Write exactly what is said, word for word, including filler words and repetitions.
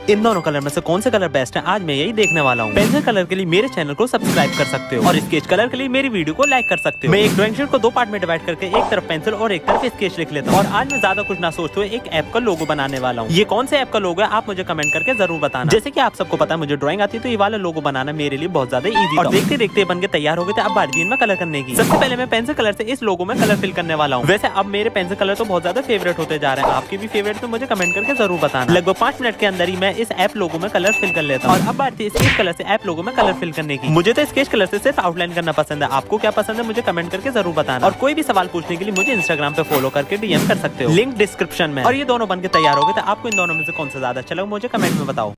इन दोनों कलर में से कौन से कलर बेस्ट है आज मैं यही देखने वाला हूँ। पेंसिल कलर के लिए मेरे चैनल को सब्सक्राइब कर सकते हो और स्केच कलर के लिए मेरी वीडियो को लाइक कर सकते हो। मैं एक ड्राइंग शीट को दो पार्ट में डिवाइड करके एक तरफ पेंसिल और एक तरफ स्केच लिख लेता हूँ और आज मैं ज्यादा कुछ ना सोचते हुए एक ऐप का लोगो बनाने वाला हूँ। ये कौन से ऐप का लोगो है आप मुझे कमेंट करके जरूर बताना। जैसे कि आप सबको पता है मुझे ड्राइंग आती है तो ये वाला लोगो बनाना मेरे लिए बहुत ज्यादा इजी और देखते देखते बन के तैयार हो गए थे। अब बारी दिन में कलर करने की। सबसे पहले मैं पेंसिल कलर से इस लोगो में कलर फिल करने वाला हूँ। वैसे अब मेरे पेंसिल कलर तो बहुत ज्यादा फेवरेट होते जा रहे हैं, आपके भी फेवरेट तो मुझे कमेंट करके जरूर बताना। लगभग पांच मिनट के अंदर ही मैं इस ऐप लोगो में कलर फिल कर लेता हूँ और अब बारी थी स्केच कलर से ऐप लोगो में कलर फिल करने की। मुझे तो स्केच कलर से सिर्फ आउटलाइन करना पसंद है, आपको क्या पसंद है मुझे कमेंट करके जरूर बताना। और कोई भी सवाल पूछने के लिए मुझे इंस्टाग्राम पे फॉलो करके डीएम कर सकते हो, लिंक डिस्क्रिप्शन में। और ये दोनों बन के तैयार हो गए थे। आपको इन दोनों में से कौन सा ज्यादा अच्छा लगा मुझे कमेंट में बताओ।